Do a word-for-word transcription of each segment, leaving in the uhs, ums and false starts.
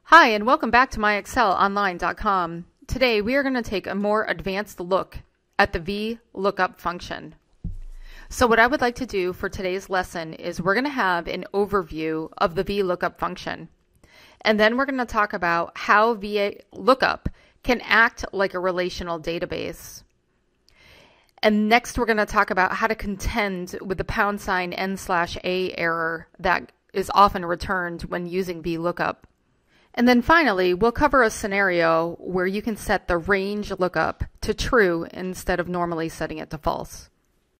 Hi, and welcome back to My Excel Online dot com. Today we are going to take a more advanced look at the VLOOKUP function. So what I would like to do for today's lesson is we're going to have an overview of the VLOOKUP function. And then we're going to talk about how VLOOKUP can act like a relational database. And next we're going to talk about how to contend with the pound sign n slash a error that is often returned when using VLOOKUP. And then finally, we'll cover a scenario where you can set the range lookup to true instead of normally setting it to false.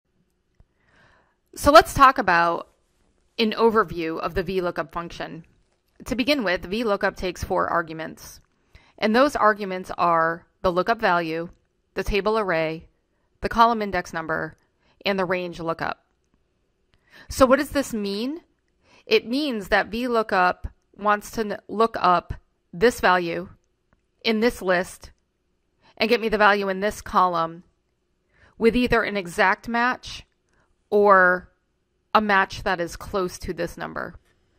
So let's talk about an overview of the VLOOKUP function. To begin with, VLOOKUP takes four arguments. And those arguments are the lookup value, the table array, the column index number, and the range lookup. So what does this mean? It means that VLOOKUP wants to look up this value in this list and get me the value in this column with either an exact match or a match that is close to this number.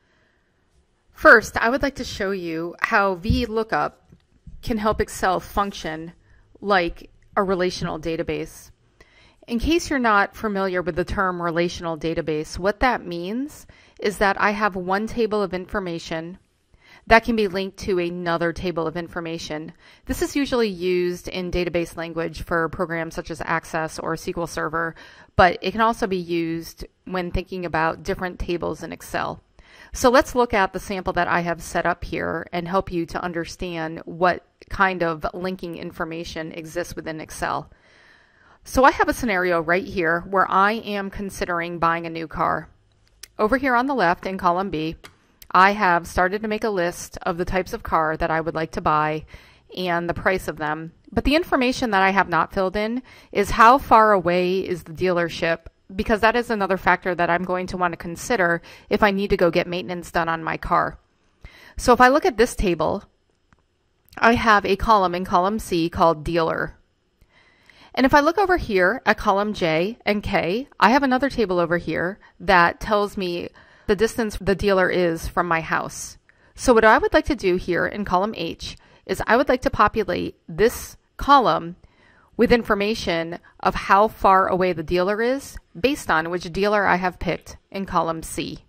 First, I would like to show you how VLOOKUP can help Excel function like a relational database. In case you're not familiar with the term relational database, what that means is that I have one table of information that can be linked to another table of information. This is usually used in database language for programs such as Access or S Q L Server, but it can also be used when thinking about different tables in Excel. So let's look at the sample that I have set up here and help you to understand what kind of linking information exists within Excel. So I have a scenario right here where I am considering buying a new car. Over here on the left in column B, I have started to make a list of the types of car that I would like to buy and the price of them. But the information that I have not filled in is how far away is the dealership, because that is another factor that I'm going to want to consider if I need to go get maintenance done on my car. So if I look at this table, I have a column in column C called dealer. And if I look over here at column J and K, I have another table over here that tells me the distance the dealer is from my house. So what I would like to do here in column H is I would like to populate this column with information of how far away the dealer is based on which dealer I have picked in column C.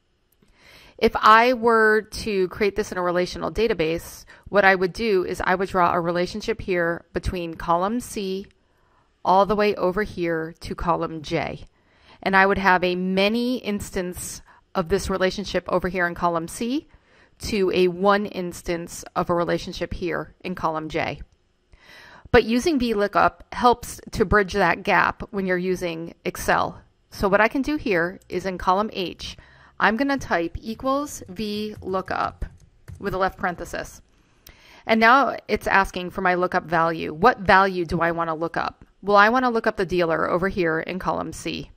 If I were to create this in a relational database, what I would do is I would draw a relationship here between column C all the way over here to column J. And I would have a many instance of this relationship over here in column C to a one instance of a relationship here in column J. But using VLOOKUP helps to bridge that gap when you're using Excel. So what I can do here is in column H, I'm going to type equals VLOOKUP with a left parenthesis. And now it's asking for my lookup value. What value do I want to look up? Well, I want to look up the dealer over here in column C.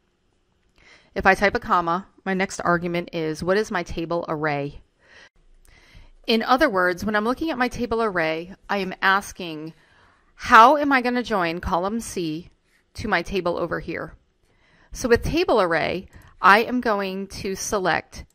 If I type a comma, my next argument is, what is my table array? In other words, when I'm looking at my table array, I am asking, how am I going to join column C to my table over here? So with table array, I am going to select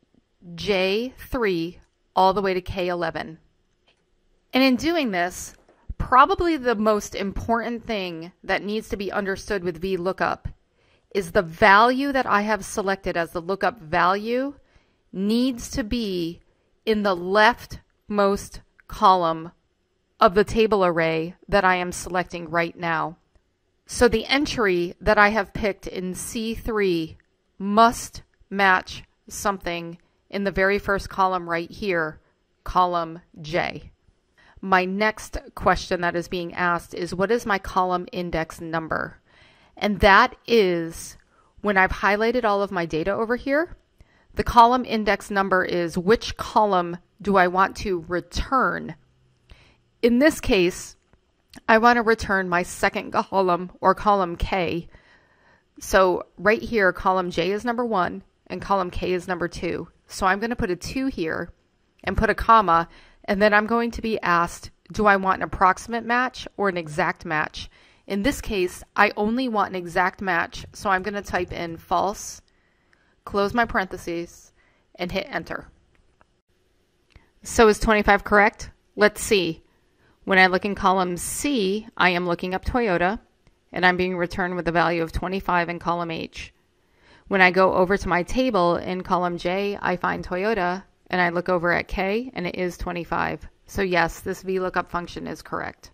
J three all the way to K eleven. And in doing this, probably the most important thing that needs to be understood with VLOOKUP is the value that I have selected as the lookup value needs to be in the leftmost column of the table array that I am selecting right now. So the entry that I have picked in C three must match something in the very first column right here, column J. My next question that is being asked is, what is my column index number? And that is, when I've highlighted all of my data over here, the column index number is which column do I want to return. In this case, I want to return my second column, or column K. So right here, column J is number one and column K is number two. So I'm going to put a two here and put a comma, and then I'm going to be asked, do I want an approximate match or an exact match? In this case, I only want an exact match, so I'm going to type in false, close my parentheses, and hit enter. So is twenty-five correct? Let's see. When I look in column C, I am looking up Toyota, and I'm being returned with a value of twenty-five in column H. When I go over to my table in column J, I find Toyota, and I look over at K, and it is twenty-five. So yes, this VLOOKUP function is correct.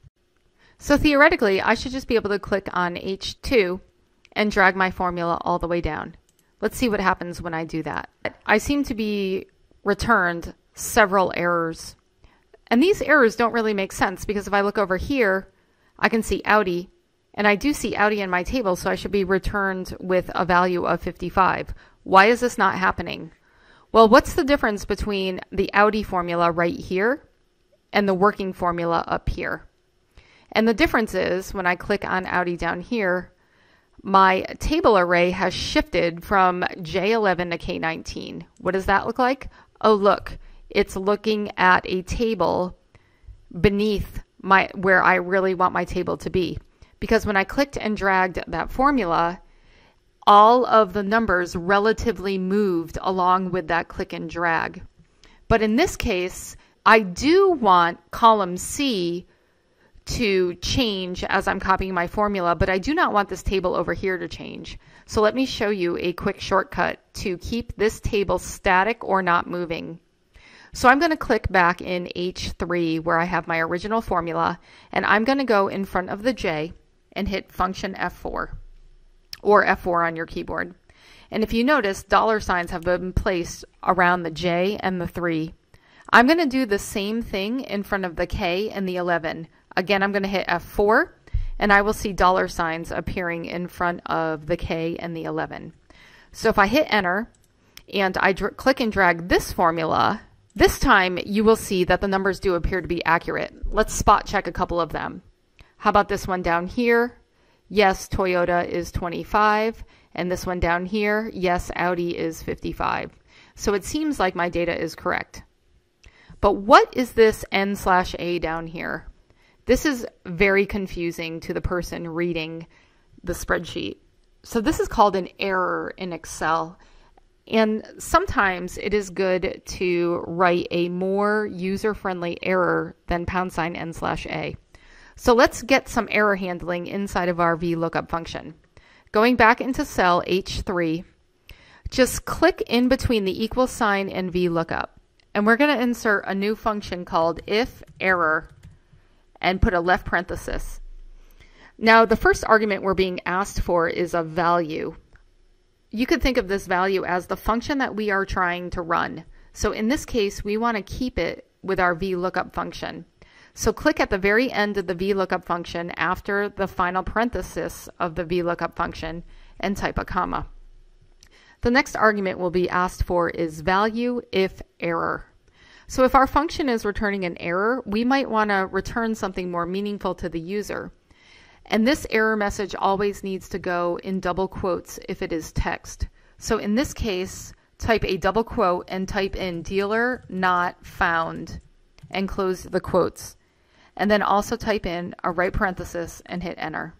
So theoretically, I should just be able to click on H two and drag my formula all the way down. Let's see what happens when I do that. I seem to be returned several errors. And these errors don't really make sense because if I look over here, I can see Audi, and I do see Audi in my table, so I should be returned with a value of fifty-five. Why is this not happening? Well, what's the difference between the Audi formula right here and the working formula up here? And the difference is when I click on Audi down here, my table array has shifted from J eleven to K nineteen. What does that look like? Oh, look. It's looking at a table beneath my where I really want my table to be. Because when I clicked and dragged that formula, all of the numbers relatively moved along with that click and drag. But in this case, I do want column C to change as I'm copying my formula, but I do not want this table over here to change. So let me show you a quick shortcut to keep this table static or not moving. So I'm going to click back in H three where I have my original formula, and I'm going to go in front of the J and hit function F four or F four on your keyboard. And if you notice, dollar signs have been placed around the J and the three. I'm going to do the same thing in front of the K and the eleven. Again, I'm going to hit F four, and I will see dollar signs appearing in front of the K and the eleven. So if I hit enter and I click and drag this formula, this time you will see that the numbers do appear to be accurate. Let's spot check a couple of them. How about this one down here? Yes, Toyota is twenty-five, and this one down here, yes, Audi is fifty-five. So it seems like my data is correct. But what is this N slash A down here? This is very confusing to the person reading the spreadsheet. So this is called an error in Excel. And sometimes it is good to write a more user-friendly error than pound sign N slash A. So let's get some error handling inside of our VLOOKUP function. Going back into cell H three, just click in between the equal sign and VLOOKUP. And we're going to insert a new function called if error and put a left parenthesis. Now the first argument we're being asked for is a value. You could think of this value as the function that we are trying to run. So in this case, we want to keep it with our VLOOKUP function. So click at the very end of the VLOOKUP function after the final parenthesis of the VLOOKUP function and type a comma. The next argument we'll be asked for is value if error. So if our function is returning an error, we might want to return something more meaningful to the user. And this error message always needs to go in double quotes if it is text. So in this case, type a double quote and type in dealer not found and close the quotes. And then also type in a right parenthesis and hit enter.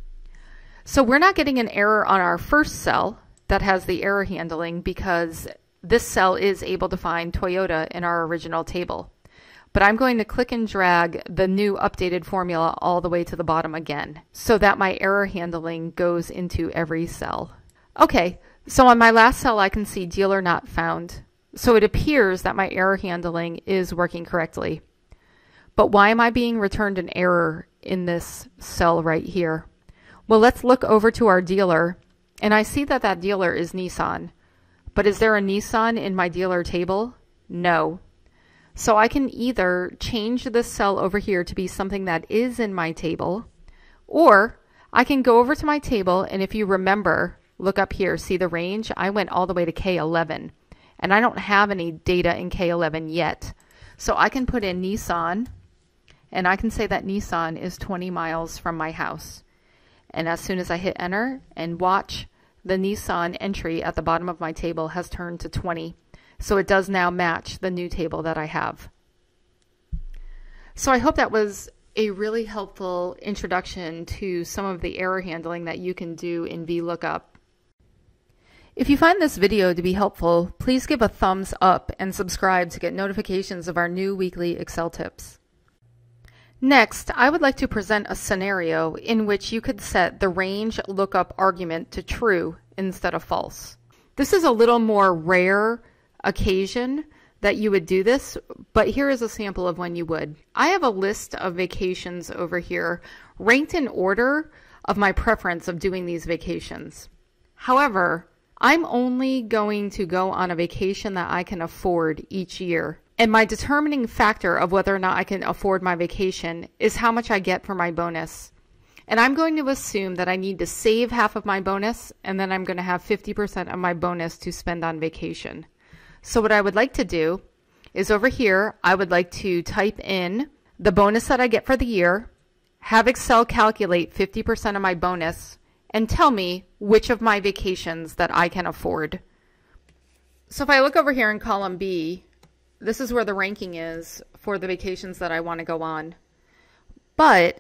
So we're not getting an error on our first cell that has the error handling because this cell is able to find Toyota in our original table. But I'm going to click and drag the new updated formula all the way to the bottom again so that my error handling goes into every cell. Okay, so on my last cell I can see dealer not found. So it appears that my error handling is working correctly. But why am I being returned an error in this cell right here? Well, let's look over to our dealer, and I see that that dealer is Nissan. But is there a Nissan in my dealer table? No. So I can either change this cell over here to be something that is in my table, or I can go over to my table, and if you remember, look up here, see the range? I went all the way to K eleven, and I don't have any data in K eleven yet. So I can put in Nissan, and I can say that Nissan is twenty miles from my house. And as soon as I hit enter and watch, the Nissan entry at the bottom of my table has turned to twenty. So it does now match the new table that I have. So I hope that was a really helpful introduction to some of the error handling that you can do in VLOOKUP. If you find this video to be helpful, please give a thumbs up and subscribe to get notifications of our new weekly Excel tips. Next, I would like to present a scenario in which you could set the range lookup argument to true instead of false. This is a little more rare occasion that you would do this, but here is a sample of when you would. I have a list of vacations over here ranked in order of my preference of doing these vacations. However, I'm only going to go on a vacation that I can afford each year. And my determining factor of whether or not I can afford my vacation is how much I get for my bonus. And I'm going to assume that I need to save half of my bonus, and then I'm going to have fifty percent of my bonus to spend on vacation. So what I would like to do is over here, I would like to type in the bonus that I get for the year, have Excel calculate fifty percent of my bonus, and tell me which of my vacations that I can afford. So if I look over here in column B, this is where the ranking is for the vacations that I want to go on. But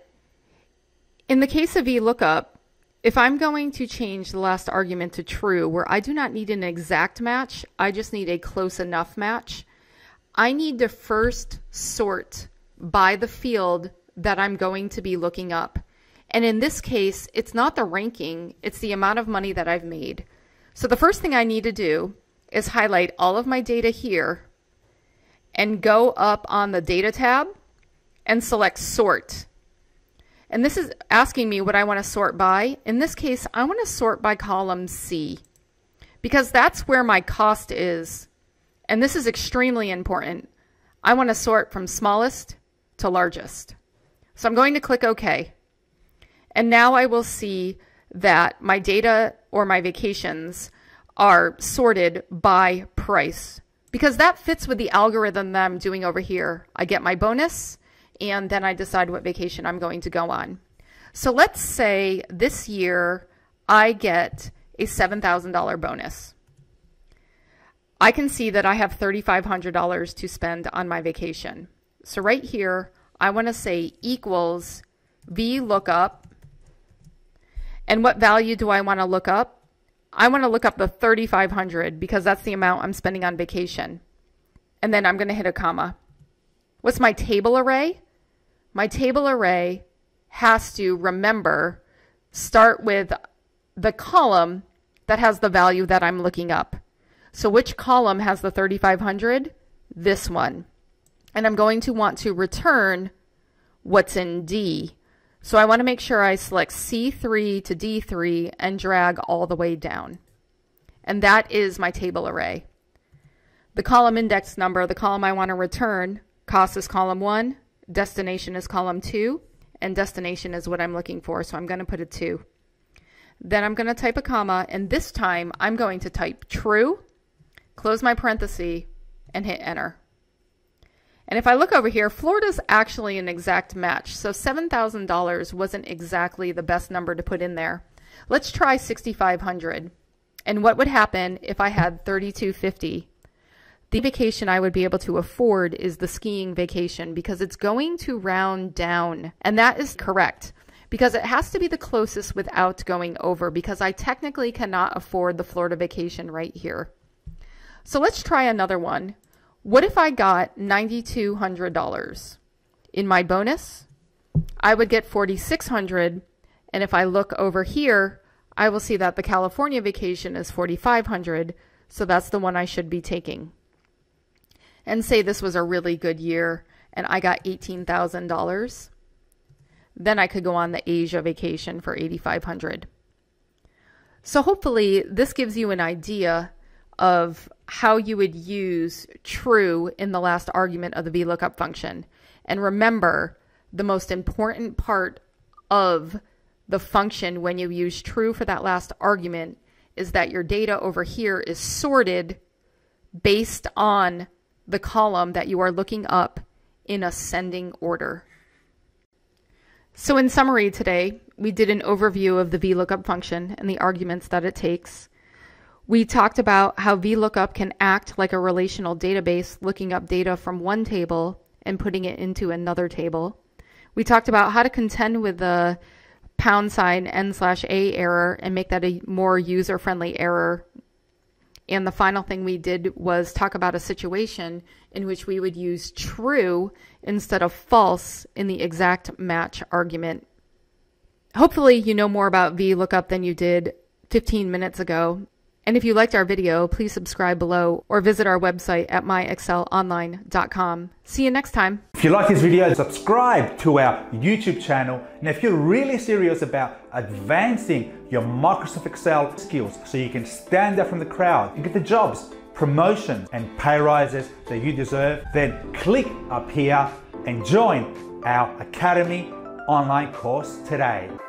in the case of VLOOKUP, if I'm going to change the last argument to true, where I do not need an exact match, I just need a close enough match, I need to first sort by the field that I'm going to be looking up. And in this case, it's not the ranking, it's the amount of money that I've made. So the first thing I need to do is highlight all of my data here and go up on the Data tab and select Sort. And this is asking me what I want to sort by. In this case, I want to sort by column C because that's where my cost is. And this is extremely important. I want to sort from smallest to largest. So I'm going to click OK. And now I will see that my data or my vacations are sorted by price because that fits with the algorithm that I'm doing over here. I get my bonus, and then I decide what vacation I'm going to go on. So let's say this year I get a seven thousand dollar bonus. I can see that I have three thousand five hundred dollars to spend on my vacation. So right here, I want to say equals VLOOKUP. And what value do I want to look up? I want to look up the three thousand five hundred dollars because that's the amount I'm spending on vacation. And then I'm going to hit a comma. What's my table array? My table array has to, remember, start with the column that has the value that I'm looking up. So which column has the three thousand five hundred? This one. And I'm going to want to return what's in D. So I want to make sure I select C three to D three and drag all the way down. And that is my table array. The column index number, the column I want to return, cost is column one, destination is column two, and destination is what I'm looking for, so I'm going to put a two. Then I'm going to type a comma, and this time I'm going to type true, close my parenthesis, and hit enter. And if I look over here, Florida's actually an exact match, so seven thousand dollars wasn't exactly the best number to put in there. Let's try six thousand five hundred dollars. And what would happen if I had three thousand two hundred fifty dollars? The vacation I would be able to afford is the skiing vacation because it's going to round down. And that is correct because it has to be the closest without going over because I technically cannot afford the Florida vacation right here. So let's try another one. What if I got nine thousand two hundred dollars? In my bonus, I would get four thousand six hundred dollars. And if I look over here, I will see that the California vacation is four thousand five hundred dollars. So that's the one I should be taking. And say this was a really good year and I got eighteen thousand dollars. Then I could go on the Asia vacation for eight thousand five hundred dollars. So hopefully this gives you an idea of how you would use true in the last argument of the VLOOKUP function. And remember, the most important part of the function when you use true for that last argument is that your data over here is sorted based on the column that you are looking up in ascending order. So in summary today, we did an overview of the VLOOKUP function and the arguments that it takes. We talked about how VLOOKUP can act like a relational database, looking up data from one table and putting it into another table. We talked about how to contend with the pound sign n slash a error and make that a more user-friendly error And the final thing we did was talk about a situation in which we would use true instead of false in the exact match argument. Hopefully you know more about VLOOKUP than you did fifteen minutes ago. And if you liked our video, please subscribe below or visit our website at My Excel Online dot com. See you next time. If you like this video, subscribe to our YouTube channel. And if you're really serious about advancing your Microsoft Excel skills so you can stand out from the crowd and get the jobs, promotions, and pay rises that you deserve, then click up here and join our Academy online course today.